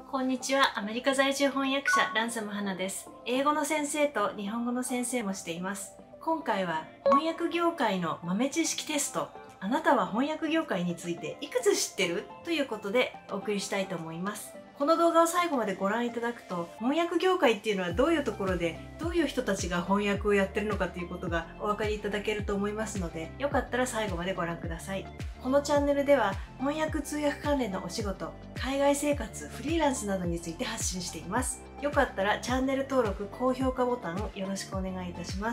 こんにちは。アメリカ在住翻訳者ランサムハナです。英語の先生と日本語の先生もしています。今回は翻訳業界の豆知識テスト。あなたは翻訳業界についていくつ知ってる？ということでお送りしたいと思います。この動画を最後までご覧いただくと、翻訳業界っていうのはどういうところでどういう人たちが翻訳をやってるのかということがお分かりいただけると思いますので、よかったら最後までご覧ください。このチャンネルでは翻訳通訳関連のお仕事、海外生活、フリーランスなどについて発信しています。よかったらチャンネル登録、高評価ボタンをよろしくお願いいたします。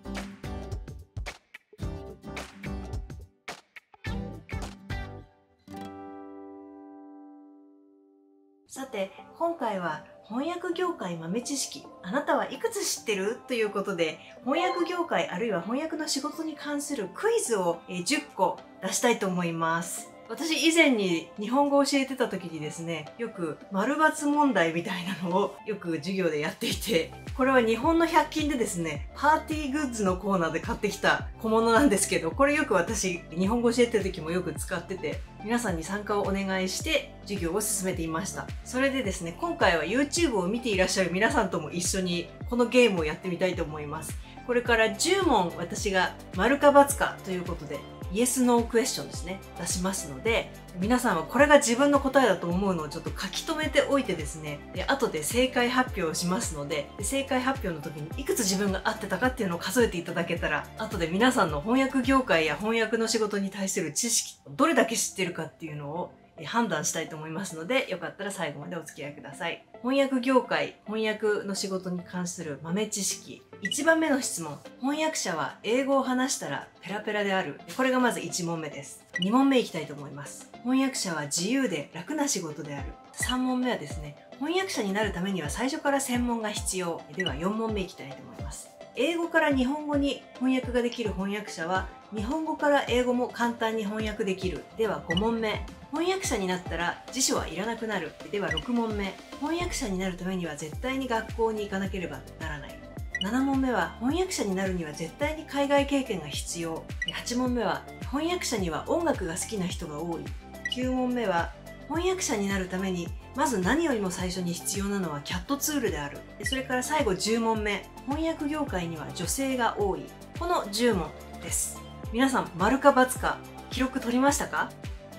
さて、今回は翻訳業界豆知識、あなたはいくつ知ってる？ということで、翻訳業界あるいは翻訳の仕事に関するクイズを10個出したいと思います。私以前に日本語を教えてた時にですね、よく丸×問題みたいなのをよく授業でやっていて、これは日本の100均でですね、パーティーグッズのコーナーで買ってきた小物なんですけど、これよく私日本語教えてる時もよく使ってて、皆さんに参加をお願いして授業を進めていました。それでですね、今回は YouTube を見ていらっしゃる皆さんとも一緒にこのゲームをやってみたいと思います。これから10問私が丸か×かということで、イエス・ノークエスチョンですね、出しますので、皆さんはこれが自分の答えだと思うのをちょっと書き留めておいてですね、後で正解発表をしますので、正解発表の時にいくつ自分が合ってたかっていうのを数えていただけたら、後で皆さんの翻訳業界や翻訳の仕事に対する知識、どれだけ知ってるかっていうのを判断したいと思いますので、よかったら最後までお付き合いください。翻訳業界、翻訳の仕事に関する豆知識。1番目の質問。翻訳者は英語を話したらペラペラである。これがまず1問目です。2問目いきたいと思います。翻訳者は自由で楽な仕事である。3問目はですね、翻訳者になるためには最初から専門が必要。では4問目いきたいと思います。英語から日本語に翻訳ができる翻訳者は、日本語から英語も簡単に翻訳できる。では5問目。翻訳者になったら辞書はいらなくなる。では6問目。翻訳者になるためには絶対に学校に行かなければならない。7問目は翻訳者になるには絶対に海外経験が必要。8問目は翻訳者には音楽が好きな人が多い。9問目は翻訳者になるためにまず何よりも最初に必要なのはキャットツールである。それから最後10問目。翻訳業界には女性が多い。この10問です。皆さん、丸か×か記録取りましたか？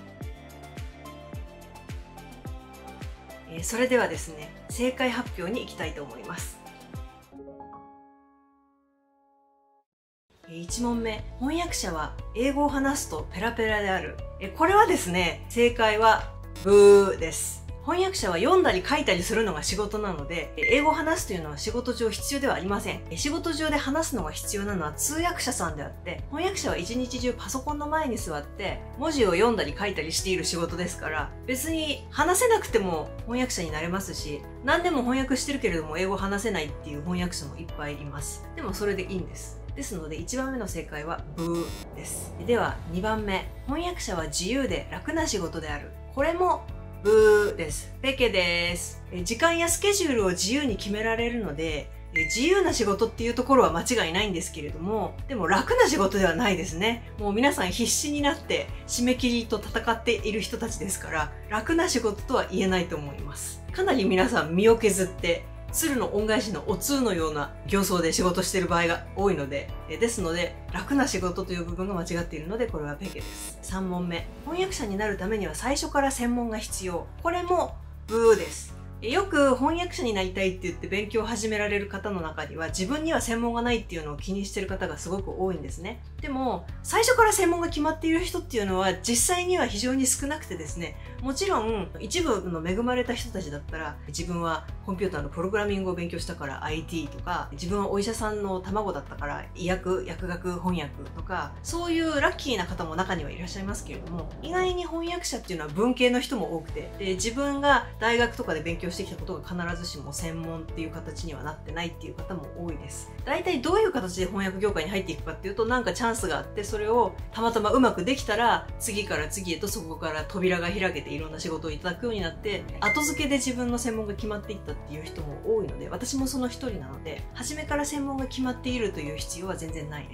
それではですね、正解発表に行きたいと思います。1問目、翻訳者は英語を話すとペラペラである。これはですね、正解はブーです。翻訳者は読んだり書いたりするのが仕事なので、英語を話すというのは仕事上必要ではありません。仕事上で話すのが必要なのは通訳者さんであって、翻訳者は一日中パソコンの前に座って文字を読んだり書いたりしている仕事ですから、別に話せなくても翻訳者になれますし、何でも翻訳してるけれども英語を話せないっていう翻訳者もいっぱいいます。でもそれでいいんです。ですので1番目の正解はブーです。では2番目、翻訳者は自由で楽な仕事である。これもブーです。ペケです。時間やスケジュールを自由に決められるので、自由な仕事っていうところは間違いないんですけれども、でも楽な仕事ではないですね。もう皆さん必死になって締め切りと戦っている人たちですから、楽な仕事とは言えないと思います。かなり皆さん身を削って、鶴の恩返しのお通のような形相で仕事している場合が多いので、ですので楽な仕事という部分が間違っているので、これはペケです。3問目、翻訳者になるためには最初から専門が必要。これもブーです。よく翻訳者になりたいって言って勉強を始められる方の中には、自分には専門がないっていうのを気にしてる方がすごく多いんですね。でも最初から専門が決まっている人っていうのは実際には非常に少なくてですね、もちろん一部の恵まれた人たちだったら、自分はコンピューターのプログラミングを勉強したから IT とか、自分はお医者さんの卵だったから医薬薬学翻訳とか、そういうラッキーな方も中にはいらっしゃいますけれども、意外に翻訳者っていうのは文系の人も多くて、自分が大学とかで勉強してきたことが必ずしも専門っていう形にはなってないっていう方も多いです。大体どういう形で翻訳業界に入っていくかっていうと、なんかチャンスがあって、それをたまたまうまくできたら次から次へとそこから扉が開けていろんな仕事をいただくようになって、後付けで自分の専門が決まっていったっていう人も多いので、私もその一人なので、初めから専門が決まっているという必要は全然ないです。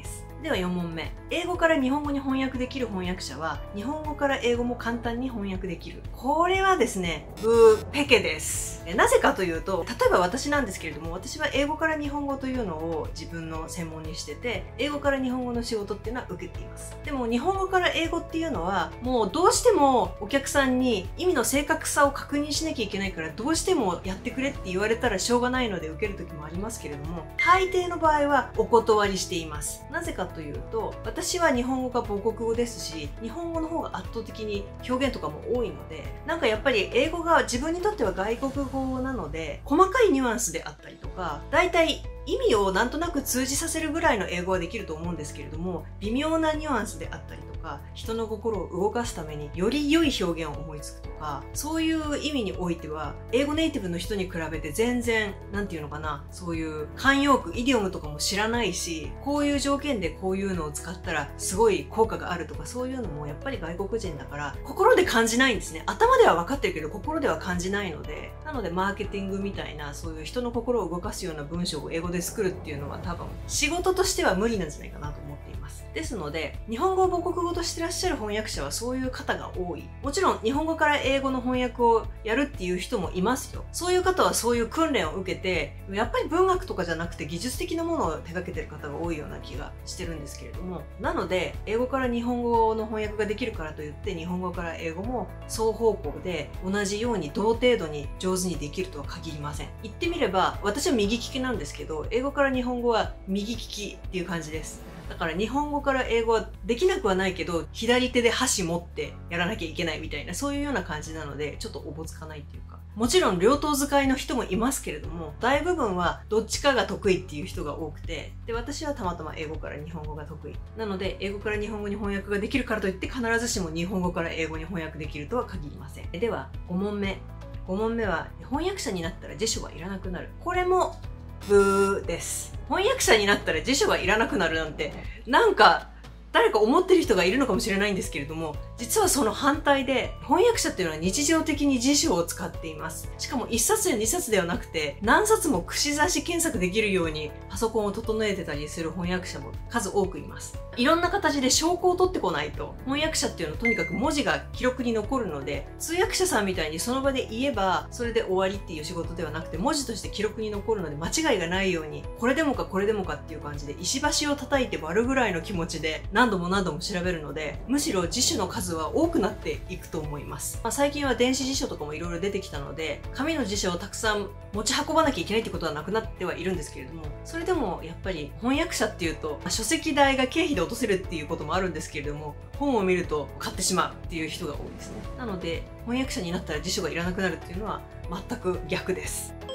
では4問目。英語から日本語に翻訳できる翻訳者は、日本語から英語も簡単に翻訳できる。これはですね、ペケです。なぜかというと、例えば私なんですけれども、私は英語から日本語というのを自分の専門にしてて、英語から日本語の仕事っていうのは受けています。でも日本語から英語っていうのは、もうどうしてもお客さんに意味の正確さを確認しなきゃいけないから、どうしてもやってくれって言われたらしょうがないので受ける時もありますけれども、大抵の場合はお断りしています。なぜかというと、私は日本語が母国語ですし、日本語の方が圧倒的に表現とかも多いので、なんかやっぱり英語が自分にとっては外国語なので、細かいニュアンスであったりとか、大体意味をなんとなく通じさせるぐらいの英語はできると思うんですけれども、微妙なニュアンスであったりとか、人の心を動かすためにより良い表現を思いつくとか、そういう意味においては、英語ネイティブの人に比べて全然、なんていうのかな、そういう慣用句、イディオムとかも知らないし、こういう条件でこういうのを使ったらすごい効果があるとか、そういうのもやっぱり外国人だから、心で感じないんですね。頭では分かってるけど、心では感じないので、なのでマーケティングみたいな、そういう人の心を動かすような文章を英語で作るっていうのは多分、仕事としては無理なんじゃないかなと思っています。ですので、日本語を母国語としてらっしゃる翻訳者はそういう方が多い。もちろん、日本語から英語の翻訳をやるっていう人もいますよ。そういう方はそういう訓練を受けて、やっぱり文学とかじゃなくて技術的なものを手掛けてる方が多いような気がしてるんですけれども、なので、英語から日本語の翻訳ができるからといって、日本語から英語も双方向で同じように同程度に上手にできるとは限りません。言ってみれば、私は右利きなんですけど、英語から日本語は右利きっていう感じです。だから日本語から英語はできなくはないけど、左手で箸持ってやらなきゃいけないみたいな、そういうような感じなので、ちょっとおぼつかないっていうか。もちろん両党使いの人もいますけれども、大部分はどっちかが得意っていう人が多くて、で、私はたまたま英語から日本語が得意。なので、英語から日本語に翻訳ができるからといって、必ずしも日本語から英語に翻訳できるとは限りません。では、5問目。5問目は、翻訳者になったら辞書はいらなくなる。これも、ブーです。翻訳者になったら辞書がいらなくなるなんて、なんか、誰か思ってる人がいるのかもしれないんですけれども、実はその反対で、翻訳者っていうのは日常的に辞書を使っています。しかも1冊や2冊ではなくて、何冊も串刺し検索できるようにパソコンを整えてたりする翻訳者も数多くいます。いろんな形で証拠を取ってこないと、翻訳者っていうのはとにかく文字が記録に残るので、通訳者さんみたいにその場で言えば、それで終わりっていう仕事ではなくて、文字として記録に残るので間違いがないように、これでもかこれでもかっていう感じで、石橋を叩いて割るぐらいの気持ちで、何度も何度も調べるので、むしろ辞書の数は多くなっていくと思います。最近は電子辞書とかもいろいろ出てきたので、紙の辞書をたくさん持ち運ばなきゃいけないってことはなくなってはいるんですけれども、それでもやっぱり翻訳者っていうと、書籍代が経費で落とせるっていうこともあるんですけれども、本を見ると買ってしまうっていう人が多いですね。なので、翻訳者になったら辞書がいらなくなるっていうのは全く逆です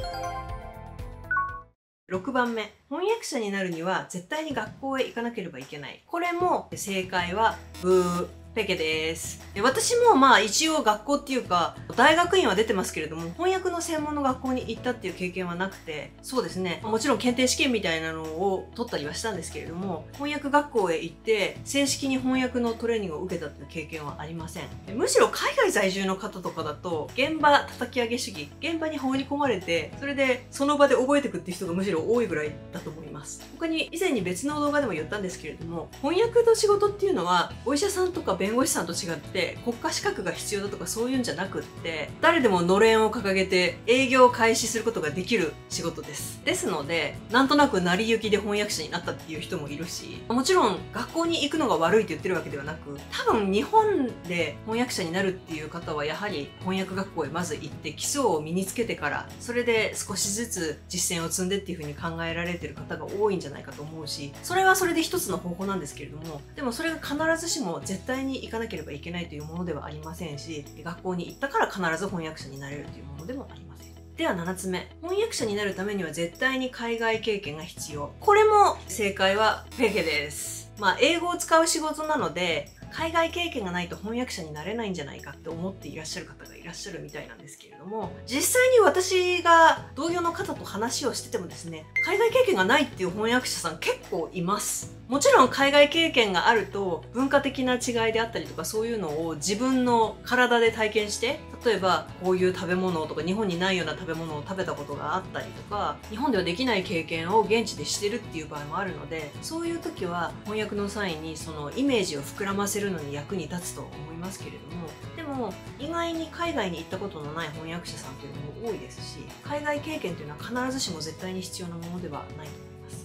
。6番目。翻訳者になるには絶対に学校へ行かなければいけない。これも正解はブー。ペケです。私もまあ一応学校っていうか、大学院は出てますけれども、翻訳の専門の学校に行ったっていう経験はなくて、そうですね、もちろん検定試験みたいなのを取ったりはしたんですけれども、翻訳学校へ行って、正式に翻訳のトレーニングを受けたっていう経験はありません。むしろ海外在住の方とかだと、現場叩き上げ主義、現場に放り込まれて、それでその場で覚えていくっていう人がむしろ多いぐらいだと思います。他に以前に別の動画でも言ったんですけれども、翻訳の仕事っていうのは、お医者さんとか弁護士さんと違って国家資格が必要だとかそういうんじゃなくって、誰でものれんを掲げて営業を開始することができる仕事です。ですので、なんとなく成り行きで翻訳者になったっていう人もいるし、もちろん学校に行くのが悪いと言ってるわけではなく、多分日本で翻訳者になるっていう方はやはり翻訳学校へまず行って基礎を身につけてから、それで少しずつ実践を積んでっていう風に考えられてる方が多いんじゃないかと思うし、それはそれで一つの方法なんですけれども、でもそれが必ずしも絶対に行かなければいけないというものではありませんし、学校に行ったから必ず翻訳者になれるというものでもありません。では7つ目。翻訳者になるためには絶対に海外経験が必要。これも正解はペケです。英語を使う仕事なので、海外経験がないと翻訳者になれないんじゃないかって思っていらっしゃる方がいらっしゃるみたいなんですけれども、実際に私が同業の方と話をしててもですね、海外経験がないっていう翻訳者さん結構います。もちろん海外経験があると文化的な違いであったりとかそういうのを自分の体で体験して、 例えばこういう食べ物とか日本にないような食べ物を食べたことがあったりとか、日本ではできない経験を現地でしてるっていう場合もあるので、そういう時は翻訳の際にそのイメージを膨らませるのに役に立つと思いますけれども、でも意外に海外に行ったことのない翻訳者さんというのも多いですし、海外経験というのは必ずしも絶対に必要なものではないと思います。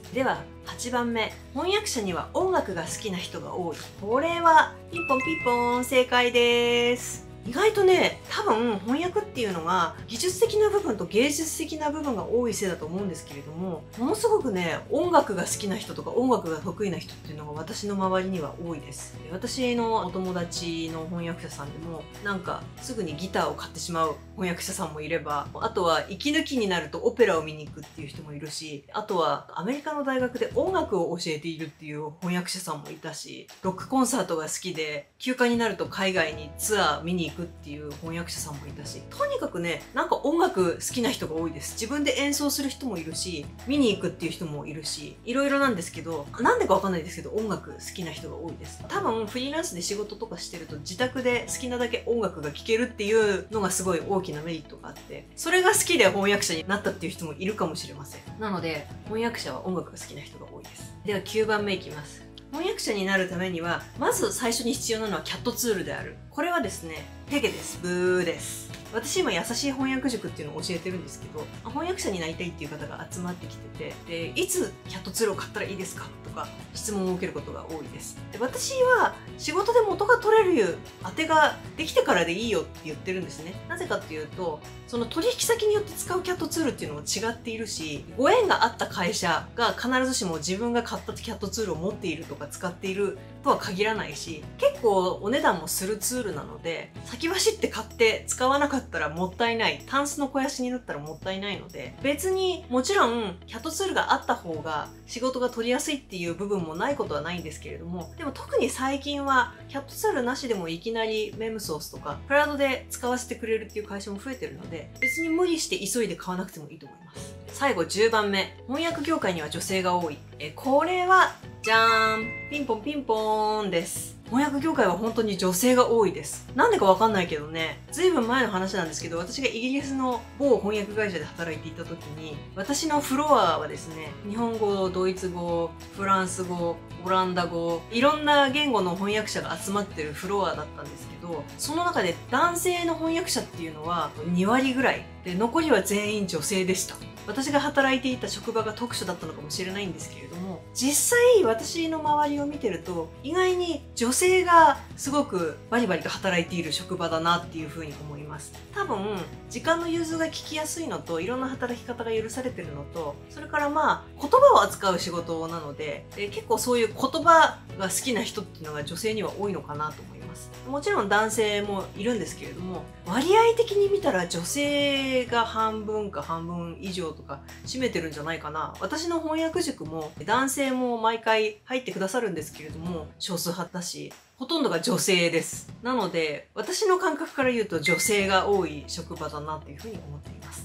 では8番目、翻訳者には音楽が好きな人が多い。これはピンポンピンポン正解です。意外とね、多分翻訳っていうのが技術的な部分と芸術的な部分が多いせいだと思うんですけれども、ものすごくね、音楽が好きな人とか音楽が得意な人っていうのが私の周りには多いです。私のお友達の翻訳者さんでも、なんかすぐにギターを買ってしまう翻訳者さんもいれば、あとは息抜きになるとオペラを見に行くっていう人もいるし、あとはアメリカの大学で音楽を教えているっていう翻訳者さんもいたし、ロックコンサートが好きで休暇になると海外にツアー見に行くっていう翻訳者さんもいたし、とにかくね、なんか音楽好きな人が多いです。自分で演奏する人もいるし、見に行くっていう人もいるし、いろいろなんですけど、なんでかわかんないですけど音楽好きな人が多いです。多分フリーランスで仕事とかしてると自宅で好きなだけ音楽が聴けるっていうのがすごい大きなメリットがあって、それが好きで翻訳者になったっていう人もいるかもしれません。なので翻訳者は音楽が好きな人が多いです。では9番目いきます。翻訳者になるためにはまず最初に必要なのはキャットツールである。これはですね、ペケです。ブーです。私今優しい翻訳塾っていうのを教えてるんですけど、翻訳者になりたいっていう方が集まってきてて、でいつキャットツールを買ったらいいですかとか質問を受けることが多いです。で私は仕事で元が取れる当てができてからでいいよって言ってるんですね。なぜかっていうと、その取引先によって使うキャットツールっていうのも違っているし、ご縁があった会社が必ずしも自分が買ったキャットツールを持っているとか使っているとは限らないし、結構お値段もするツールなので、先走って買って使わなかったらもったいない、タンスの肥やしになったらもったいないので、別にもちろんキャットツールがあった方が仕事が取りやすいっていう部分もないことはないんですけれども、でも特に最近はキャットツールなしでもいきなりメムソースとかクラウドで使わせてくれるっていう会社も増えてるので、別に無理して急いで買わなくてもいいと思います。最後10番目、翻訳業界には女性が多い。これはじゃーん、ピンポンピンポーンです。翻訳業界は本当に女性が多いです。なんでかわかんないけどね、ずいぶん前の話なんですけど、私がイギリスの某翻訳会社で働いていた時に、私のフロアはですね、日本語、ドイツ語、フランス語、オランダ語、いろんな言語の翻訳者が集まってるフロアだったんですけど、その中で男性の翻訳者っていうのは2割ぐらいで、残りは全員女性でした。私が働いていた職場が特殊だったのかもしれないんですけれども、実際私の周りを見てると意外に女性がすごくバリバリと働いている職場だなっていうふうに思います。多分時間の融通が利きやすいのと、いろんな働き方が許されてるのと、それから言葉を扱う仕事なので、結構そういう言葉が好きな人っていうのが女性には多いのかなと思います。もちろん男性もいるんですけれども、割合的に見たら女性が半分か半分以上とか占めてるんじゃないかな。私の翻訳塾も男性も毎回入ってくださるんですけれども、少数派だし、ほとんどが女性です。なので私の感覚から言うと女性が多い職場だなというふうに思っています。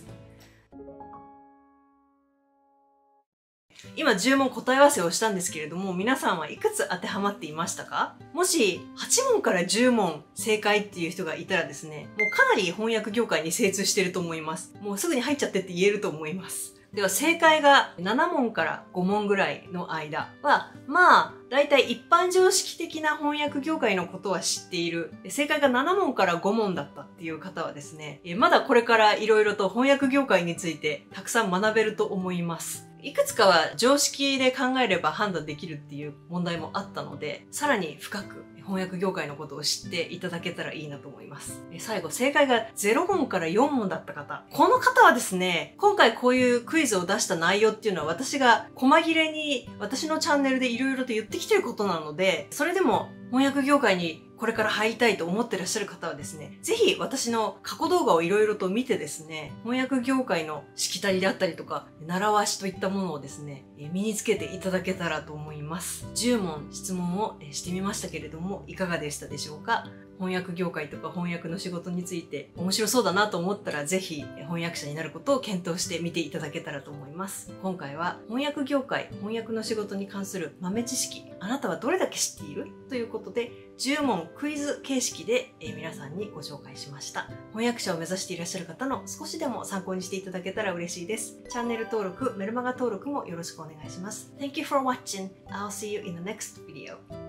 今10問答え合わせをしたんですけれども、皆さんはいくつ当てはまっていましたか？もし8問から10問正解っていう人がいたらですね、もうかなり翻訳業界に精通していると思います。もうすぐに入っちゃってって言えると思います。では正解が7問から5問ぐらいの間は、だいたい一般常識的な翻訳業界のことは知っている。正解が7問から5問だったっていう方はですね、まだこれから色々と翻訳業界についてたくさん学べると思います。いくつかは常識で考えれば判断できるっていう問題もあったので、さらに深く翻訳業界のことを知っていただけたらいいなと思います。最後、正解が0問から4問だった方。この方はですね、今回こういうクイズを出した内容っていうのは私が細切れに私のチャンネルで色々と言ってきてることなので、それでも翻訳業界にこれから入りたいと思ってらっしゃる方はですね、ぜひ私の過去動画をいろいろと見てですね、翻訳業界のしきたりだったりとか、習わしといったものをですね、身につけていただけたらと思います。10問質問をしてみましたけれども、いかがでしたでしょうか？ 翻訳業界とか翻訳の仕事について面白そうだなと思ったら、ぜひ翻訳者になることを検討してみていただけたらと思います。今回は翻訳業界、翻訳の仕事に関する豆知識、あなたはどれだけ知っているということで、10問クイズ形式で皆さんにご紹介しました。翻訳者を目指していらっしゃる方の少しでも参考にしていただけたら嬉しいです。チャンネル登録、メルマガ登録もよろしくお願いします。Thank you for watching. I'll see you in the next video.